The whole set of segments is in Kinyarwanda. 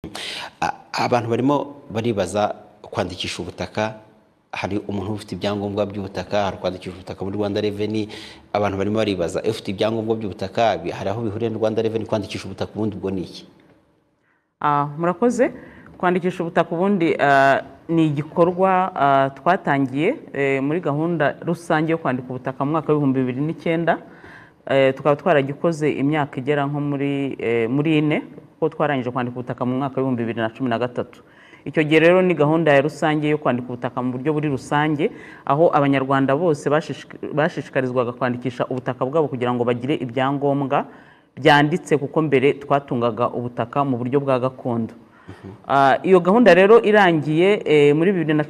abantu barimo baribaza kwandikisha ubutaka, hari umuntu ufite ibyangombwa by'ubutaka, hari kwandikisha ubutaka muri Rwanda Revenue. Abantu barimo baribaza ufite ibyangombwa by'ubutaka hari aho bihuriye na Rwanda Revenue, kwandikisha ubutaka ubundi bwo niki? Murakoze. Kwandikisha ubutaka ubundi ni igikorwa twatangiye muri gahunda rusange yo kwandika ubutaka mu mwaka wa 2009. Tukaba twaragikoze imyaka igera nko muri 4 kuko twarangije kwandika ubutaka mu mwaka wa 2013. Icyo gihe rero ni gahunda ya rusange yo kwandika ubutaka mu buryo buri rusange, aho abanyarwanda bose bashishikarizwaga kwandikisha ubutaka bwabo kugira ngo bagire ibyangombwa byanditse, kuko mbere twatungaga ubutaka mu buryo bwa gakondo. Iyo gahunda rero irangiye muri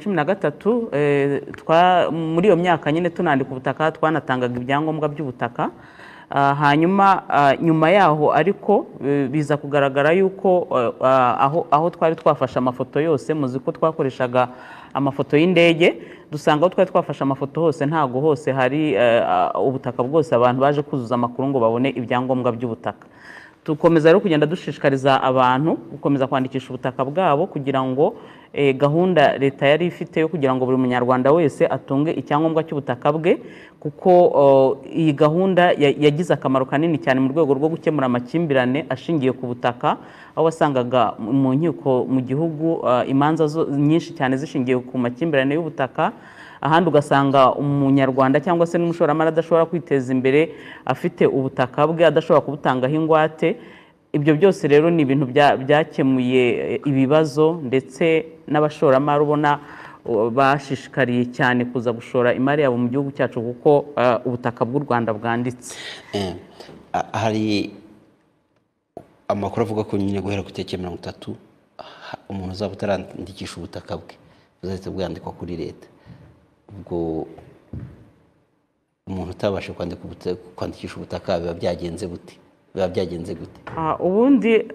2013, muri iyo myaka nyine tunandika ubutaka twanatangaga ibyangombwa by'ubutaka. Hanyuma nyuma yaho ariko biza kugaragara yuko aho twari twafashe amafoto yose, muzi ko twakoreshaga amafoto y'indege, dusanga aho twari twafashe amafoto hose ntago hose hari ubutaka bwose abantu baje kuzuza amakuru ngo babone ibyangombwa by'ubutaka. Tukomeza rero kugenda dushishikariza abantu gukomeza kwandikisha ubutaka bwabo kugira ngo gahunda leta yari ifite yo kugira ngo buri munyarwanda wese atunge icyangombwa cy'ubutaka bwe, kuko iyi gahunda yagize akamaro kanini cyane mu rwego rwo gukemura amakimbirane ashingiye ku butaka, aho wasangaga mu nkiko mu gihugu imanza nyinshi cyane zishingiye ku makimbirane y'ubutaka. Ahandi ugasanga umunyarwanda cyangwa se n'umushoramari adashobora kwiteza imbere afite ubutaka bwe, adashobora kubutangaho ingwate. Ibyo byose rero ni ibintu byakemuye ibibazo, ndetse n'abashoramari ubona bashishikariye cyane kuza gushora imari yabo mu gihugu cyacu kuko ubutaka bw'u Rwanda bwanditse. Hari amakuru avuga ko nyine guhera ku itariki 30 umuntu uzaba utarandikisha ubutaka bwe uzahita bwandikwa kuri leta. Ubwo umuntu utabasha kwandikisha ubutaka biba byagenze gute? Ubundi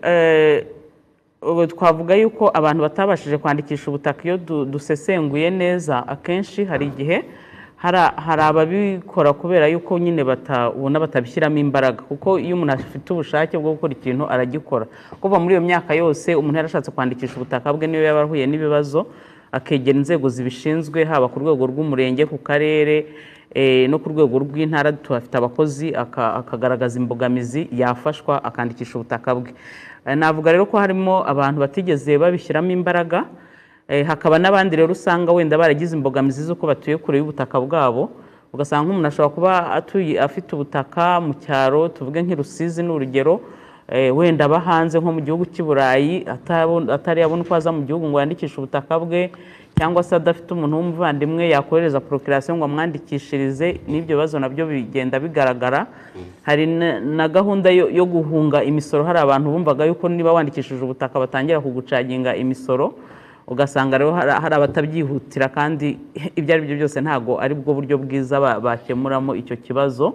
twavuga yuko abantu batabashije kwandikisha ubutaka, iyo dusesenguye neza, akenshi hari igihe hari ababikora kubera yuko nyine ubona batabishyiramo imbaraga, kuko iyo umuntu afite ubushake bwo gukora ikintu aragikora. Kuva muri iyo myaka yose umuntu yarashatse kwandikisha ubutaka bwe, niyo yaba ahuye n'ibibazo akegera inzego zibishinzwe, haba ku rwego rw'umurenge, ku karere no ku rwego rw'intara. Tuhafite abakozi, akagaragaza imbogamizi, yafashwa akandikisha ubutaka bwe. Navuga rero ko harimo abantu batigeze babishyiramo imbaraga, hakaba n'abandi rero usanga wenda baragize imbogamizi z'uko batuye kure y'ubutaka bwabo. Ugasanga nk'umuntu ashobora kuba afite ubutaka mu cyaro, tuvuge nk'i Rusizi n'urugero, wenda aba hanze nko mu gihugu cy'i Burayi, atari yabona uko aza mu gihugu ngo yandikishe ubutaka bwe, cyangwa se adafite umuntu w'umuvandimwe yakohereza procreation ngo amwandikishirize. N'ibyo bibazo nabyo bigenda bigaragara. Hari na gahunda yo guhunga imisoro. Hari abantu bumvaga yuko niba wandikishije ubutaka batangira kugucaginga imisoro, ugasanga rero hari abatabyihutira, kandi ibyo ari byo byose ntago ari bwo buryo bwiza bakemuramo icyo kibazo.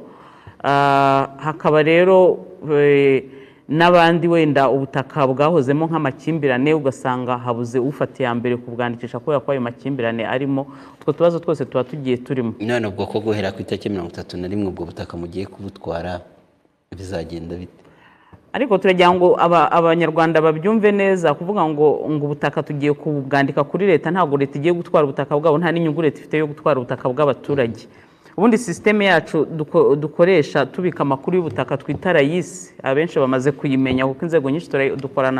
Hakaba rero n'abandi wenda ubutaka bwahozemo nk'amakimbirane, ugasanga habuze ufatiye mbere kubwandikisha kubera ko ayo makimbirane arimo. Utwo tubazo twose tuba tugiye turimo. None ubwo ko guhera ku itariki 31 ubwo butaka mugiye kubutwara bizagenda bite? Ariko turagira ngo abanyarwanda babyumve neza, kuvuga ngo ubutaka tugiye kubwandika kuri leta, ntabwo leta igiye gutwara ubutaka bwabo, nta n'inyungu leta ifite yo gutwara ubutaka bw'abaturage. Ubundi systeme yacu dukoresha tubika amakuru y'ubutaka twita RAIS, abenshi bamaze kuyimenya kuko inzego nyinshi dukorana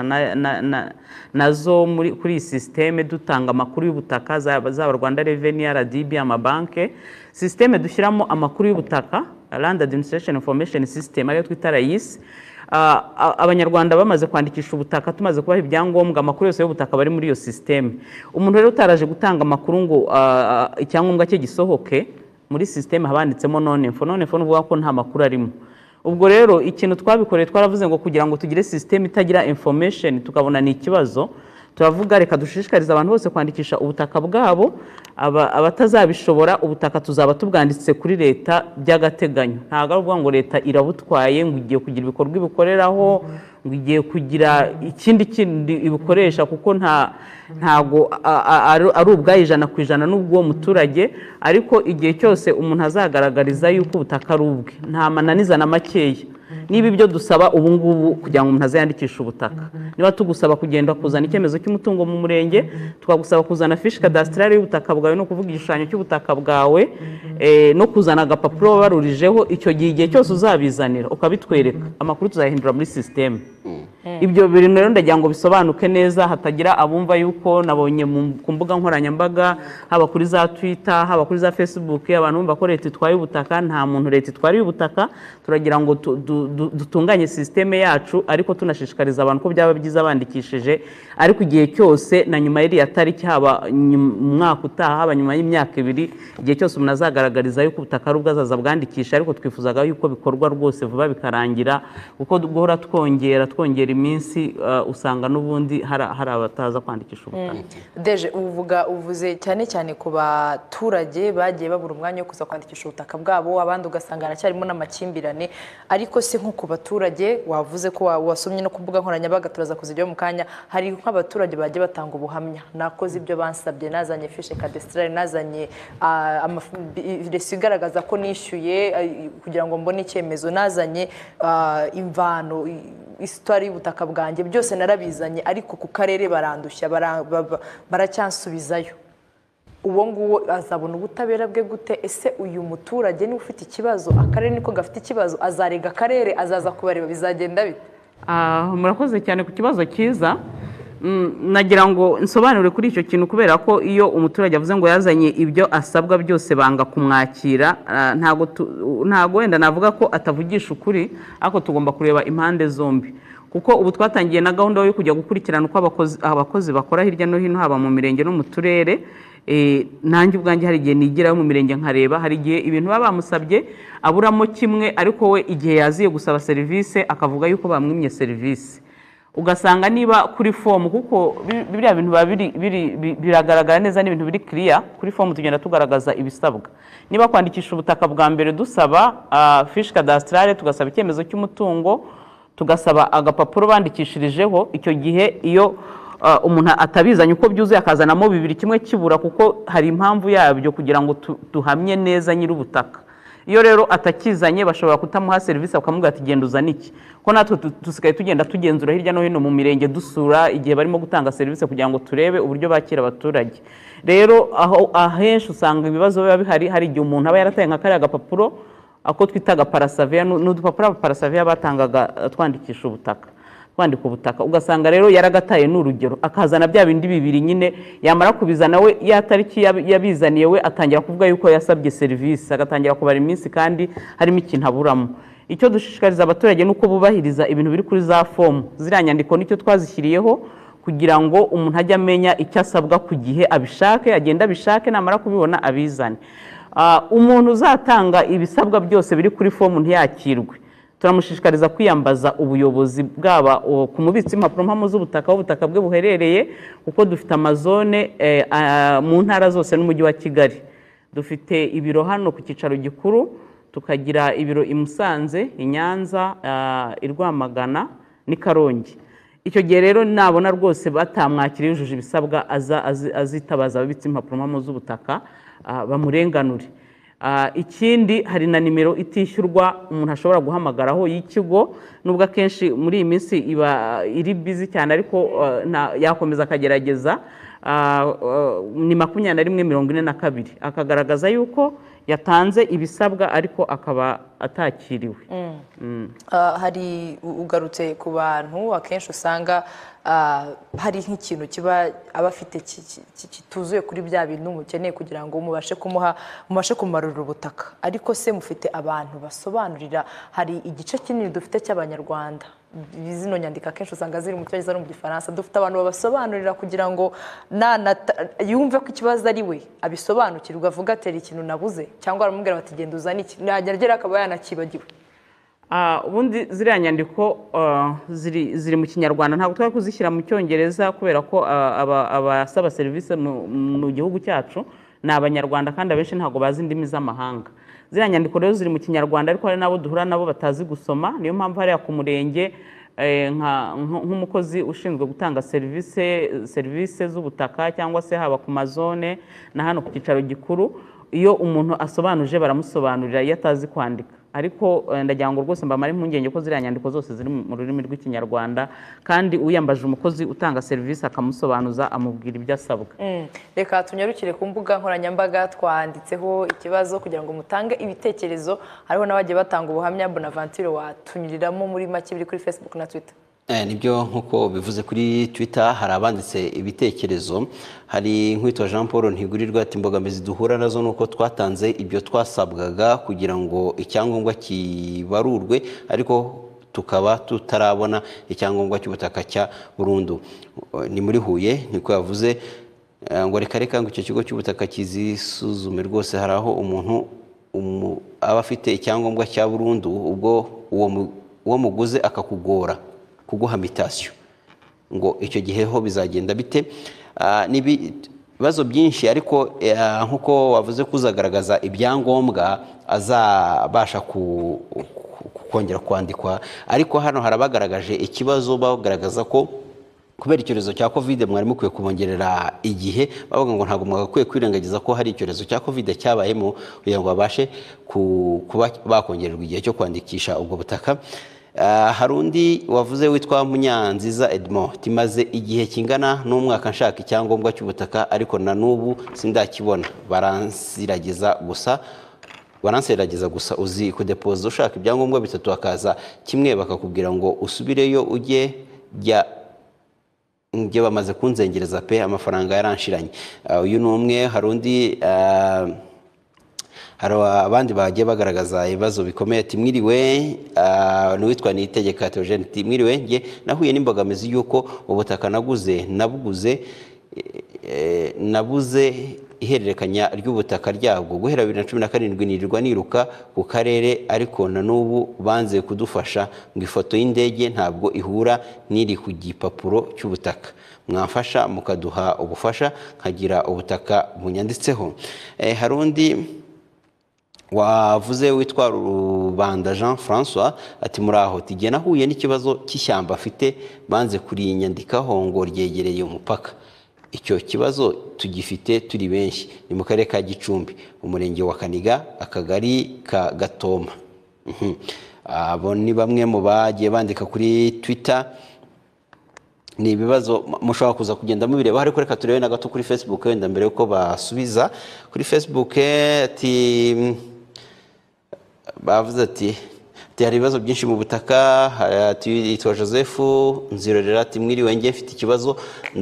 nazo kuri iyi systeme, dutanga amakuru y'ubutaka zaba Rwanda Revenue, RDB, amabanke. Systeme dushyiramo amakuru y'ubutaka, Land Administration Information System, ariyo twita RAIS. Abanyarwanda bamaze kwandikisha ubutaka, tumaze kubaha ibyangombwa, amakuru yose y'ubutaka bari muri iyo systeme. Umuntu rero utaraje gutanga amakuru ngo icyangombwa cye gisohoke, muri systeme habanditsemo none info nuvuga ko nta makuru arimo. Ubwo rero ikintu twabikoreye, twaravuze ngo kugira ngo tugire systeme itagira information tukabona ni ikibazo, turavuga reka dushishikariza abantu bose kwandikisha ubutaka bwabo. Abatazabishobora ubutaka tuzaba tubwanditse kuri leta by'agateganyo. Ntabwo ari ukuvuga ngo leta irabutwaye ngo igiye kugira ibikorwa ibikoreraho, ngo igiye kugira ikindi ibikoresha, kuko ntago ari ubwayo 100% n'ubwo muturage. Ariko igihe cyose umuntu azagaragariza yuko ubutaka ari ubwe, nta mananiza na makeya, niba ibyo dusaba ubu ngubu kugira ngo umuntu aziyandikishe ubutaka niba tugusaba kugenda kuzana icyemezo cy'umutungo mu murenge tukagusaba kuzana fishi kadasitarari y'ubutaka bwawe no kuvuga igishushanyo cy'ubutaka bwawe no kuzana agapapuro wabarurijeho icyo gihe igihe cyose uzabizanira ukabitwereka amakuru tuzayahindura muri sisiteme ibyo bintu rero ndagira ngo bisobanuke neza hatagira abumva yuko nabonye ku mbuga nkoranyambaga haba kuri za Twitter haba kuri za Facebook abantu bumva ko leta itwaye ubutaka nta muntu leta itwariye ubutaka turagira ngo dutunganye systeme yacu ariko tunashishikariza abantu ko byaba byiza bandikishije ariko igihe cyose na nyuma y'iriya tariki haba umwaka utaha haba nyuma y'imyaka 2 igihe cyose umuntu azagaragariza yuko ubutaka ari ubwazaza bwandikisha ariko twifuzaga yuko bikorwa rwose vuba bikarangira kuko guhora twongera iminsi usanga n'ubundi hari abataza kwandikisha ubutaka Deje uvuze cyane ku baturage bagiye babura umwanya wo kuza kwandikisha ubutaka bwabo abandi ugasanga aracyarimo n'amakimbirane ariko se nko ku baturage wavuze ko wasomye no kuvuga nkoranyambaga turaza kuzijyaho mu kanya hari nk'abaturage bagiye batanga ubuhamya nakoze ibyo bansabye nazanye fiche cadastral nazanye resi igaragaza ko nishyuye kugira ngo mbone icyemezo nazanye imvano histoire y'ubutaka bwanjye byose narabizanye ariko ku karere barandushya baracyansubizayo uwo nguwo azabona ubutabera bwe gute ese uyu muturage ni ufite ikibazo akarere niko gafite ikibazo azarega akarere azaza kubareba bizagenda bite murakoze cyane ku kibazo cyiza nagira ngo nsobanure kuri icyo kintu kubera ko iyo umuturage avuze ngo yazanye ibyo asabwa byose banga kumwakira ntago wenda navuga ko atavugisha ukuri ariko tugomba kureba impande zombi kuko ubu twatangiye na gahunda yo kujya gukurikirana uko abakozi bakora hirya no hino haba mu mirenge no mu turere nanjye ubwanjye hari igihe nigirayo mu mirenge nkareba hari igihe ibintu baba bamusabye aburamo kimwe ariko we igihe yaziye gusaba serivisi akavuga yuko bamwimye serivisi ugasanga niba kuri fomu kuko biriya bintu biragaragara neza n'ibintu biri clear kuri fomu tugenda tugaragaza ibisabwa niba kwandikisha ubutaka bwa mbere dusaba fiche cadastrale tugasaba icyemezo cy'umutungo tugasaba agapapuro bandikishirijeho icyo gihe iyo umuntu atabizanye uko byuzuye akazanamo 2 kimwe kibura kuko hari impamvu yabyo kugira ngo duhamye neza nyir'ubutaka iyo rero atakizanye bashobora kutamuha serivisi bakamubwira ati genda uzane iki ko natwe dusigaye tugenda tugenzura hirya no hino mu mirenge dusura igihe barimo gutanga serivisi kugira ngo turebe uburyo bakira abaturage rero aho ahenshi usanga ibibazo biba bihari hari igihe umuntu aba yarataye nka kariya gapapuro ako twitaga parasaveya n'udupapuro parasaveya batangaga twandikisha ubutaka kwandika ubutaka ugasanga rero yaragataye n'urugero akazana bya bindi 2 nyine yamara kubizana we ya tariki yabizaniye we atangira kuvuga yuko yasabye serivisi agatangira kubara iminsi kandi harimo ikintu aburamo icyo dushishikariza abaturage nuko bubahiriza ibintu biri kuri za form ziranyandiko nicyo twazishyiriyeho kugira ngo umuntu ajye amenya icyo asabwa ku gihe abishake agenda abishake namara kubibona abizane umuntu uzatanga ibisabwa byose biri kuri form ntiyakirwe turamushishikariza kwiyambaza ubuyobozi bwaba ku mubitsi impapuro mpamo z'ubutaka ubutaka bwe buherereye kuko dufite amazone mu ntara zose n'umujyi wa Kigali dufite ibiro hano ku cyicaro gikuru tukagira ibiro i Musanze i Nyanza i Rwamagana ni Karongi icyo gihe rero nabona rwose batamwakira yujuje ibisabwa azitabaza ababitsi impapuro mpamo z'ubutaka bamurenganure ikindi hari na nimero itishyurwa umuntu ashobora guhamagaraho y'ikigo nubwo akenshi muri iyi minsi iba iri busy cyane ariko yakomeza akagerageza ni 2142 akagaragaza yuko yatanze ibisabwa ariko akaba atakiriwe hari ugarutse ku bantu akenshi usanga hari nk'ikintu kiba abafite kituzuye kuri bya bintu mukeneye kugira ngo mubashe kumarura ubutaka ariko se mufite abantu basobanurira hari igice kinini dufite cy'abanyarwanda zino nyandika kenshi usanga ziri mu cyongereza no mu gifaransa dufite abantu babasobanurira kugira ngo yumve ko ikibazo ari we abisobanukirwa avuga atera ikintu nabuze cyangwa aramubwira bati genda uzane iki nagera akaba yanakibagiwe ubundi ziriya nyandiko ziri mu kinyarwanda ntabwo twari kuzishyira mu cyongereza kubera ko abasaba serivisi mu gihugu cyacu ni abanyarwanda kandi abenshi ntabwo bazi indimi z'amahanga ziriya nyandiko rero ziri mu kinyarwanda ariko hari n'abo duhura nabo batazi gusoma niyo mpamvu hariya ku murenge nk'umukozi ushinzwe gutanga serivisi z'ubutaka cyangwa se haba ku mazone na hano ku cyicaro gikuru iyo umuntu asobanuje baramusobanurira iyo atazi kwandika ariko ndagira ngo rwose mbamare impungenge ko ziriya nyandiko zose ziri mu rurimi rw'ikinyarwanda kandi uyambaje umukozi utanga serivisi akamusobanuza amubwira ibyo asabwa. Reka tunyarukire ku mbuga nkoranyambaga twanditseho ikibazo kugira ngo mutange ibitekerezo, hariho n'abagiye batanga ubuhamya. Bonaventure watunyuriramo muri make biri kuri Facebook na Twitter. Nibyo nkuko bivuze kuri Twitter hari abanditse ibitekerezo. Hari nkwitwa Jean Paul Ntigurirwa ati imbogamizi duhura nazo nuko twatanze ibyo twasabwaga kugira ngo icyangombwa kibarurwe ariko tukaba tutarabona icyangombwa cy'ubutaka cya burundu. Ni muri Huye niko yavuze ngo reka ngo icyo kigo cy'ubutaka kizisuzume rwose. Hari aho umuntu aba afite icyangombwa cya burundu ubwo uwo muguze akakugora kuguha mitasiyo, ngo icyo gihe ho bizagenda bite? N'ibibazo byinshi ariko nkuko wavuze kuzagaragaza ibyangombwa azabasha kongera kwandikwa, ariko hano harabagaragaje ikibazo bagaragaza ko kubera icyorezo cya covid mwari mukwiye kubongerera igihe. Bavuga ngo ntabwo mwagakwiye kwirengagiza ko hari icyorezo cya covid cyabayemo kugira ngo babashe kuba bakongererwa igihe cyo kwandikisha ubwo butaka. Hari undi wavuze witwa Munyanziza Edmond timaze igihe kingana n'umwaka nshaka icyangombwa cy'ubutaka ariko na n'ubu sindakibona. Baransiragiza gusa uzi kudepoza ushaka ibyangombwa bitatu akaza kimwe bakakubwira ngo usubireyo ujye bamaze kunzengereza pe amafaranga yaranshiranye. Uyu ni umwe. Hari undi hari abandi bagiye bagaragaza ibibazo bikomeye ati mwiriwe n'uwitwa Niyitegeka Theogene ati mwiriwe nge nahuye n'imbogamizi y'uko ubutaka nabuze ihererekanya ry'ubutaka ryabwo guhera 2017 nirirwa niruka ku karere ariko na n'ubu banze kudufasha ngo ifoto y'indege ntabwo ihura n'iri ku gipapuro cy'ubutaka. Mwafasha mukaduha ubufasha nkagira ubutaka bunyanditseho. Hari undi wavuze witwa Rubanda Jean François ati muraho tige nahuye n'ikibazo cy'ishyamba afite banze kurinyandikaho ngo ryegereye umupaka. Icyo kibazo tugifite turi benshi, ni mu karere ka Gicumbi, umurenge wa Kaniga, akagari ka Gatoma. Abo ni bamwe mu bagiye bandika kuri Twitter. Ni ibibazo mushobora kuza kugenda mubireba, ariko reka turebe na gato kuri Facebook wenda mbere yuko basubiza. Kuri Facebook ati bavuze ati hari ibibazo byinshi mu butaka. Yitwa Joseph Nzirorera ati mwiriwe nge mfite ikibazo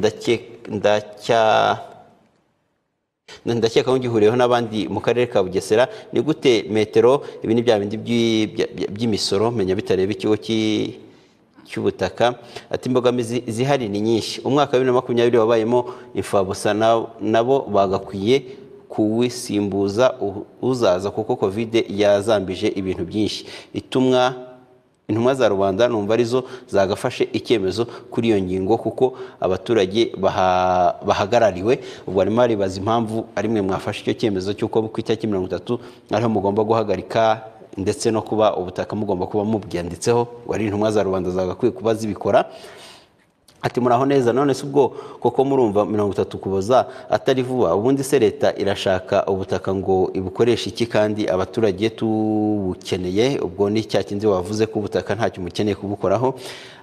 ndakeka ko ngihuriyeho n'abandi mu karere ka Bugesera. Ni gute metero ibi ni bya bindi by'imisoro menya bitareba ikigo cy'ubutaka. Ati imbogamizi zihari ni nyinshi. Umwaka wa 2020 wabayemo imfabusa nabo bagakwiye kuwisimbuza uzaza kuko covid yazambije ibintu byinshi. Intumwa za rubanda numva arizo zagafashe icyemezo kuri iyo ngingo kuko abaturage bahagarariwe. Ubwo arimo aribaza impamvu ari mwe mwafashe icyo cyemezo cy'uko ku itariki 30 ariho mugomba guhagarika ndetse no kuba ubutaka mugomba kuba mubwanditseho. Wari intumwa za rubanda zagakwiye kuba zibikora. Ati muraho neza none se ubwo koko murumva 30 kuboza atari vuba? Ubundi se leta irashaka ubutaka ngo ibukoresha iki kandi abaturage tubukeneye? Ubwo ni cya kindi wavuze ko ubutaka ntacyo mukeneye kubukoraho.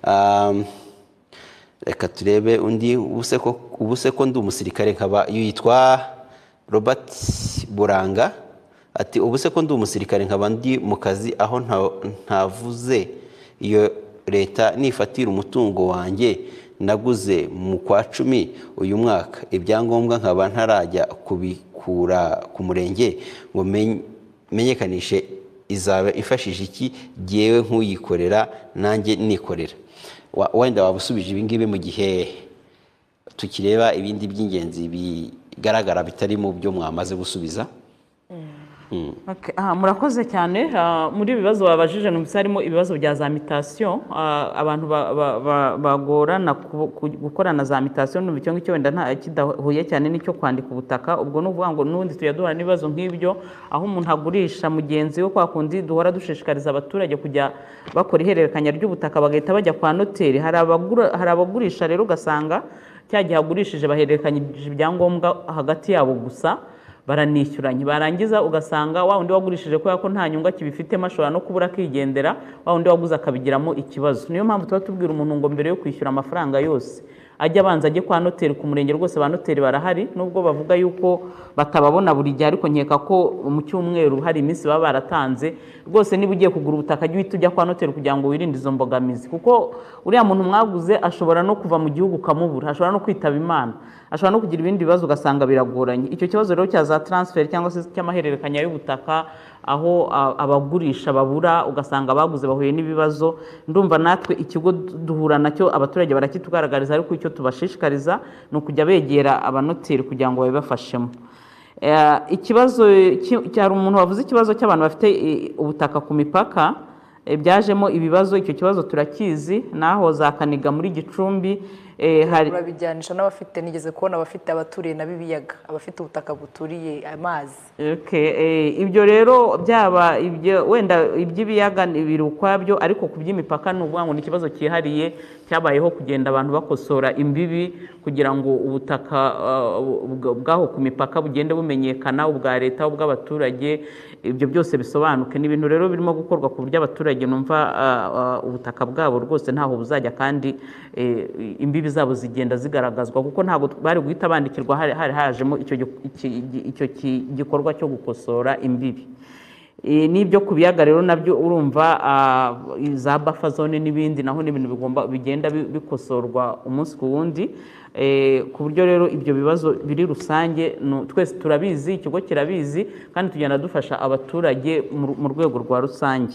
Reka turebe undi. Ubuse ko ndi umusirikare nkaba yitwa Robert Buranga ati ubuse ko ndi umusirikare nkaba ndi mu kazi aho ntavuze iyo leta nifatira umutungo wanjye naguze mu kwa 10 uyu mwaka ibyangombwa nkaba ntarajya kubikura ku murenge ngo menyekanishe izaba ifashije iki giyewe nk'uyikorera nanjye nikorera. Wenda wabusubije ibi ngibi mu gihe tukireba ibindi by'ingenzi bigaragara bitari mu byo mwamaze gusubiza. Murakoze cyane. Muri ibibazo babajije numvise harimo ibibazo bya za mitasiyo. Abantu bagorana gukorana za mitasiyo numva icyo ngicyo wenda nta kidahuye cyane n'icyo kwandika ubutaka. Ubwo nuvuga ngo n'ubundi tujya duhura n'ibibazo nk'ibyo aho umuntu agurisha mugenzi we kwa kundi duhora dushishikariza abaturage kujya bakora ihererekanya ry'ubutaka bagahita bajya kwa noteri. Hari abagurisha rero ugasanga cya gihe agurishije bahererekanyije ibyangombwa hagati yabo gusa baranishyuranye barangiza ugasanga wa undi wagurishije kubera ko nta nyungu akibifitemo ashobora no kubura akigendera wa undi waguze akabigiramo ikibazo. Niyo mpamvu tuba tubwira umuntu ngo mbere yo kwishyura amafaranga yose ajya abanza ajye kwa noteri ku murenge, rwose ba noteri barahari nubwo bavuga yuko batababona buri gihe, ariko nkeka ko mu cyumweru hari iminsi baba baratanze. Rwose niba ugiye kugura ubutaka jya uhita ujya kwa noteri kugira ngo wirinde izo mbogamizi, kuko uriya muntu mwaguze ashobora no kuva mu gihugu ukamubura, ashobora no kwitaba Imana, ashobora no kugira ibindi bibazo ugasanga biragoranye. Icyo kibazo rero cya za transfer cyangwa se cy'amahererekanya y'ubutaka aho abagurisha babura ugasanga abaguze bahuye n'ibibazo, ndumva natwe ikigo duhura nacyo abaturage barakitugaragariza, ariko icyo tubashishikariza ni ukujya begera abanoteri kugira ngo babibafashemo. Ikibazo cyari umuntu wavuze ikibazo cy'abantu bafite ubutaka ku mipaka byajemo ibibazo. Icyo kibazo turakizi, naho za Kaniga muri Gicumbi urabijyanisha n'abafite, nigeze kubona abafite abaturiye na bibiyaga, abafite ubutaka buturiye amazi. Ibyo rero byaba ibyo wenda iby'ibiyaga biri ukwabyo, ariko ku by'imipaka ni ukuvuga ngo ni ikibazo cyihariye cyabayeho kugenda abantu bakosora imbibi kugira ngo ubutaka bwaho ku mipaka bugende bumenyekana, ubwa leta, ubw'abaturage, ibyo byose bisobanuke. Ni ibintu rero birimo gukorwa ku buryo abaturage numva ubutaka bwabo rwose ntaho buzajya, kandi imbibi zabo zigenda zigaragazwa, kuko ntabwo bari guhita bandikirwa hari hajemo icyo gikorwa cyo gukosora imbibi. N'ibyo ku biyaga rero nabyo urumva za buffer zone n'ibindi, naho n'ibintu bigenda bikosorwa umunsi ku wundi, ku buryo rero ibyo bibazo biri rusange twese turabizi, ikigo kirabizi, kandi tugenda dufasha abaturage mu rwego rwa rusange.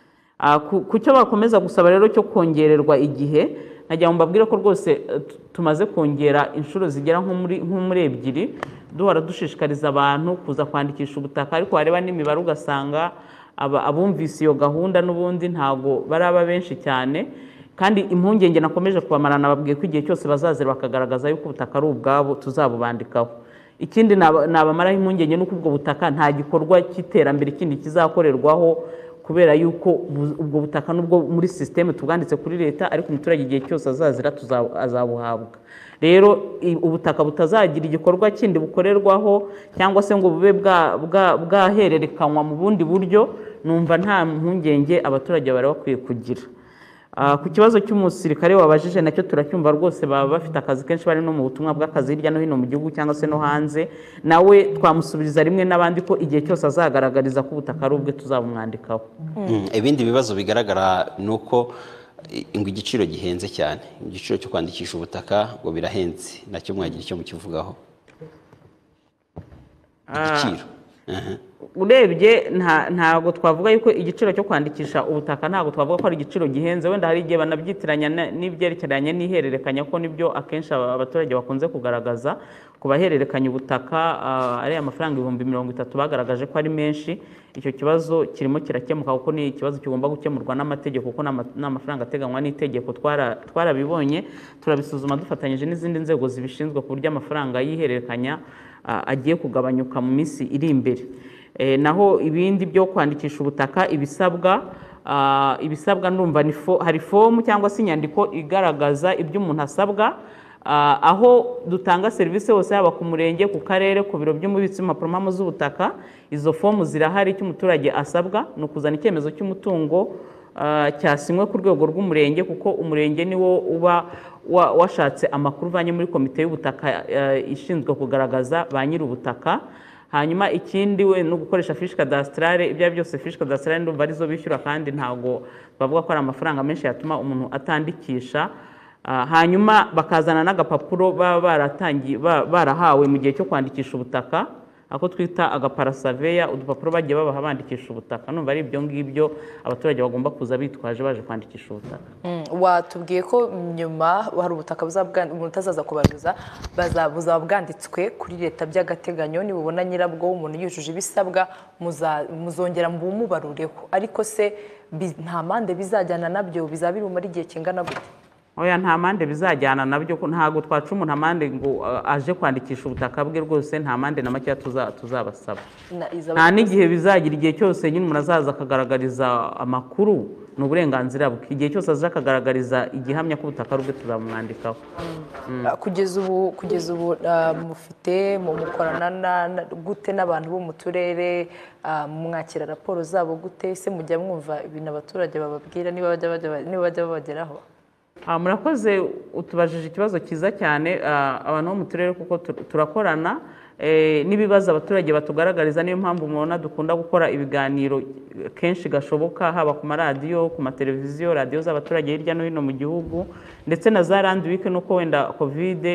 Ku cyo bakomeza gusaba rero cyo kongererwa igihe, nagira ngo mbabwire ko rwose tumaze kongera inshuro zigera nko muri ebyiri, duhora dushishikariza abantu kuza kwandikisha ubutaka, ariko wareba n'imibare ugasanga abumvise iyo gahunda n'ubundi ntabwo baraba benshi cyane. Kandi impungenge nakomeje kubamarana, babwiye ko igihe cyose bazazira bakagaragaza yuko ubutaka ari ubwabo tuzabubandikaho. Ikindi nabamaraho impungenge nuko ubwo butaka nta gikorwa cy'iterambere kindi kizakorerwaho, kubera yuko ubwo butaka nubwo muri systeme tubwanditse kuri leta, ariko umuturage igihe cyose azazira azabuhabwa. Rero ubutaka butazagira igikorwa kindi bukorerwaho cyangwa se ngo bube bwahererekanywa mu bundi buryo, numva nta mpungenge abaturage bari bakwiye kugira. Ku kibazo cy'umusirikare wabajije nacyo turacyumva rwose, baba bafite akazi kenshi bari no mu butumwa bw'akazi hirya no hino mu gihugu cyangwa se no hanze, nawe twamusubiriza rimwe n'abandi ko igihe cyose azagaragariza ko ubutaka ari ubwe tuzabumwandikaho. Ibindi bibazo bigaragara ni uko ngo igiciro gihenze cyane, igiciro cyo kwandikisha ubutaka ngo birahenze, nacyo mwagira icyo mukivugaho? Igiciro urebye ntabwo twavuga yuko igiciro cyo kwandikisha ubutaka, ntabwo twavuga ko ari igiciro gihenze. Wenda hari igihe banabyitiranya n'ibyerekeranye n'ihererekanya, ko nibyo akenshi abaturage bakunze kugaragaza ku bahererekanya ubutaka, ari amafaranga 30,000 bagaragaje ko ari menshi. Icyo kibazo kirimo kirakemuka, kuko ni ikibazo kigomba gukemurwa n'amategeko, kuko n'amafaranga ateganywa n'itegeko twarabibonye, turabisuzuma dufatanyije n'izindi nzego zibishinzwe, ku buryo amafaranga y'ihererekanya agiye kugabanyuka mu minsi iri imbere. Naho ibindi byo kwandikisha ubutaka, ibisabwa ndumva hari fomu cyangwa se inyandiko igaragaza ibyo umuntu asabwa, aho dutanga serivisi hose, yaba ku murenge, ku karere, ku biro by'umubitsi w'impapuro z'ubutaka. Izo fomu zirahari. Icyo umuturage asabwa ni ukuzana icyemezo cy'umutungo cyasinywe ku rwego rw'umurenge, kuko umurenge niwo uba washatse amakuru uvanye muri komite y'ubutaka ishinzwe kugaragaza ba nyir'ubutaka. Hanyuma ikindi we no gukoresha fiche cadastrale, ibyo byose fiche cadastrale ndumva arizo bishyura, kandi ntabwo bavuga ko ari amafaranga menshi yatuma umuntu atandikisha. Hanyuma bakazana n'agapapuro barahawe mu gihe cyo kwandikisha ubutaka, ako twita agaparasaveya, udupapuro bagiye babaha bandikisha ubutaka. Numva ari ibyo ngibyo abaturage bagomba kuza bitwaje baje kwandikisha ubutaka. Watubwiye ko nyuma hari ubutaka umuntu utazaza kubaruza buzaba bwanditswe kuri leta by'agateganyo, nibubona nyirabwo umuntu yujuje ibisabwa muzongera mubumubarureho, ariko se nta mande bizajyana nabyo, bizaba bimara igihe kingana gute? Oya, nta mande bizajyana nabyo, ntabwo twaca umuntu amande ngo aje kwandikisha ubutaka bwe, rwose nta mande na make tuzabasaba. Nta n'igihe bizagira, igihe cyose nyine umuntu azaza akagaragariza amakuru ni uburenganzira bwe. Igihe cyose aza akagaragariza igihamya ko ubutaka ari ubwe tuzamwandikaho. Kugeza ubu mufite mukorana gute n'abantu bo mu turere, mwakira raporo zabo gute, se mujya mwumva ibintu abaturage bababwira niba bajya babageraho? Murakoze, utubajije ikibazo cyiza cyane. Abantu bo mu turere kuko turakorana n'ibibazo abaturage batugaragariza, niyo mpamvu mubona dukunda gukora ibiganiro kenshi gashoboka, haba ku maradiyo, ku mateleviziyo, radiyo z'abaturage hirya no hino mu gihugu, ndetse na za Rwanda Week. Nuko wenda covid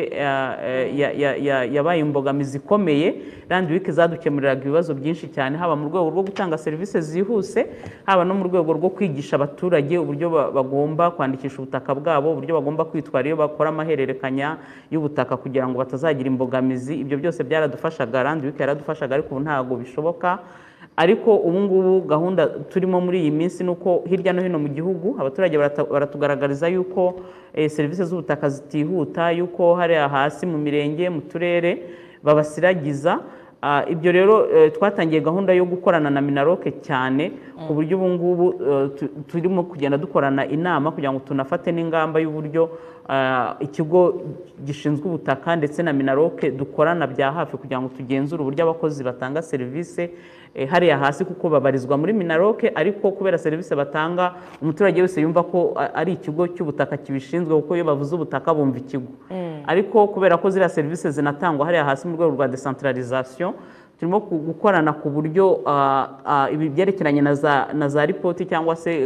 yabaye imbogamizi ikomeye, Rwanda Week zadukemuriraga ibibazo byinshi cyane, haba mu rwego rwo gutanga serivisi zihuse, haba no mu rwego rwo kwigisha abaturage uburyo bagomba kwandikisha ubutaka bwabo, uburyo bagomba kwitwara iyo bakora amahererekanya y'ubutaka kugira ngo batazagira imbogamizi. Ibyo byose byaradufashaga, Rwanda Week yaradufashaga, ariko ubu ntabwo bishoboka. Ariko ubu ngubu gahunda turimo muri iyi minsi nuko hirya no hino mu gihugu abaturage baratugaragariza yuko serivisi z'ubutaka zitihuta, yuko hariya hasi mu mirenge, mu turere babasiragiza. Ibyo rero twatangiye gahunda yo gukorana na Minaroke cyane, ku buryo ubu ngubu turimo kugenda dukorana inama kugira ngo tunafate n'ingamba y'uburyo ikigo gishinzwe ubutaka ndetse na Minaroke dukorana bya hafi kugira ngo tugenzure uburyo abakozi batanga serivisi hariya hasi, kuko babarizwa muri Minaroke, ariko kubera serivisi batanga umuturage wese yumva ko ari ikigo cy'ubutaka kibishinzwe, kuko iyo bavuze ubutaka bumva ikigo. Ariko kubera ko ziriya serivisi zinatangwa hariya hasi mu rwego rwa decentralisation, turimo gukorana ku buryo ibi byerekeranye na za ripoti cyangwa se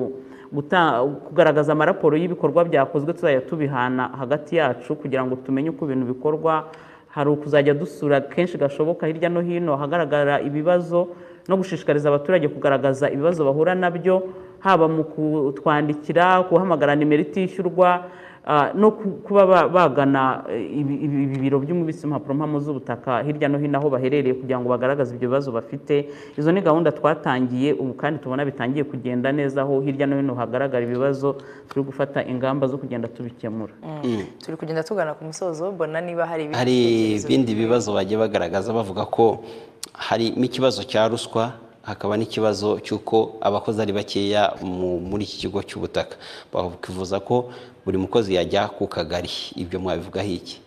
kugaragaza amaraporo y'ibikorwa byakozwe tuzajya tubihana hagati yacu kugira ngo tumenye uko ibintu bikorwa. Hari ukuzajya dusura kenshi gashoboka hirya no hino hagaragara ibibazo, no gushishikariza abaturage kugaragaza ibibazo bahura nabyo, haba mu kutwandikira, guhamagara nimero itishyurwa, no kuba bagana ibi biro by'umubitsi impapuro mpamo z'ubutaka hirya no hino aho baherereye kugira ngo bagaragaze ibyo bibazo bafite. Izo ni gahunda twatangiye ubu kandi tubona bitangiye kugenda neza, aho hirya no hino hagaragara ibibazo turi gufata ingamba zo kugenda tubikemura. Turi kugenda tugana ku musozo, mbona niba hari ibindi bibazo bagiye bagaragaza bavuga ko harimo ikibazo cya ruswa, hakaba n'ikibazo cy'uko abakozi ari bakeya muri iki kigo cy'ubutaka. Bakivuza ko buri mukozi yajya ku kagari. Ibyo mwabivugaho iki?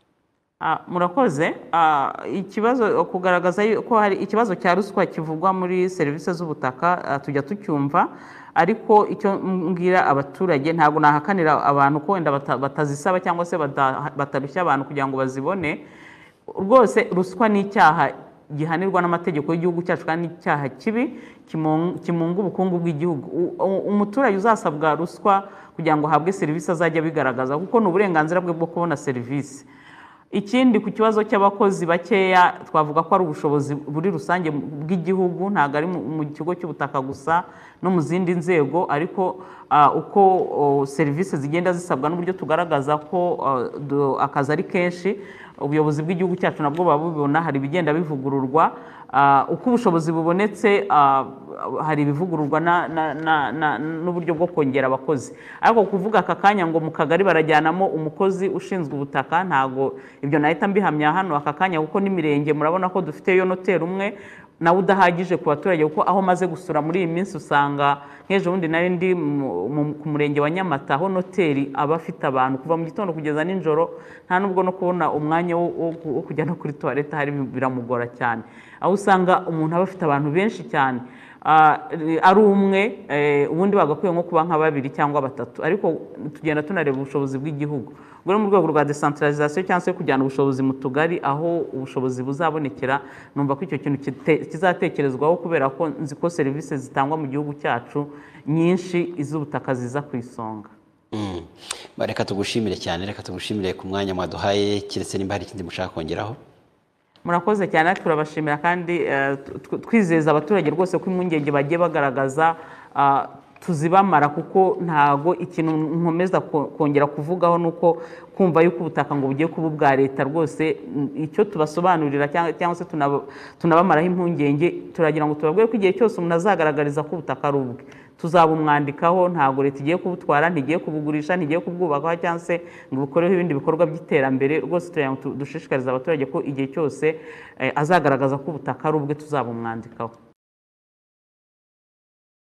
Murakoze. Ikibazo kugaragaza ko hari ikibazo cya ruswa kivugwa muri serivisi z'ubutaka tujya tucyumva, ariko icyo mbwira abaturage, ntabwo nahakanira abantu ko wenda batazisaba cyangwa se batarushya abantu kugira ngo bazibone. Rwose ruswa ni icyaha gihanirwa n'amategeko y'igihugu cyacu kandi icyaha kibi kimunga ubukungu bw'igihugu. Umuturage uzasabwa ruswa kugira ngo ahabwe serivisi azajya bigaragaza, kuko ni uburenganzira bwe bwo kubona serivisi. Ikindi, ku kibazo cy'abakozi bakeya, twavuga ko ari ubushobozi buri rusange bw'igihugu, ntabwo ari mu kigo cy'ubutaka gusa, no mu zindi nzego. Ariko uko serivisi zigenda zisabwa n'uburyo tugaragaza ko akazi ari kenshi, ubuyobozi bw'igihugu cyacu nabwo babubona, hari ibigenda bivugururwa. Uko ubushobozi bubonetse hari ibivugururwa n'uburyo bwo kongera abakozi. Ariko kuvuga aka kanya ngo mu kagari barajyanamo umukozi ushinzwe ubutaka, ntago ibyo nahita mbihamya hano aka kanya, kuko n'imirenge murabona ko dufiteyo noteri umwe nawe udahagije ku baturage, kuko aho maze gusura muri iyi minsi usanga nk'ejo bundi nari ndi ku murenge wa Nyamata, aho noteri aba afite abantu kuva mu gitondo kugeza nijoro, nta nubwo no kubona umwanya wo kujya no kuri toilette hari biramugora cyane, aho usanga umuntu aba afite abantu benshi cyane. Ari umwe, ubundi bagakwiye nko kuba nka babiri cyangwa batatu, ariko tugenda tunareba ubushobozi bw'igihugu. Ubwo mu rwego rwa decentralisation cyangwa se kujyana ubushobozi mu tugari aho ubushobozi buzabonekera, numva ko icyo kintu kizatekerezwaho, kubera ko nzi ko serivisi zitangwa mu gihugu cyacu nyinshi iz'ubutaka ziza ku isonga. Reka tugushimire cyane, reka tugushimire ku mwanya mwaduhaye, kiretse nimba hari ikindi mushaka kongeraho. Murakoze cyane, turabashimira kandi twizeza abaturage rwose ko impungenge bagiye bagaragaza tuzibamara, kuko ntago ikintu nkomeza kongera kuvugaho nuko kumva yuko ubutaka ngo bugiye kuba ubwa leta. Rwose icyo tubasobanurira cyangwa se tunabamaraho impungenge, turagira ngo tubabwire ko igihe cyose umuntu azagaragariza ko ubutaka ari ubwe, tuzabumwandikaho. Ntago leta igiye kubutwara, ntigiye kubugurisha, ntigiye kubwubakaho cyangwa se ngo bukoreho ibindi bikorwa by'iterambere. Rwose dushishikariza abaturage ko igihe cyose azagaragaza ko ubutaka ari ubwe tuzabumwandikaho.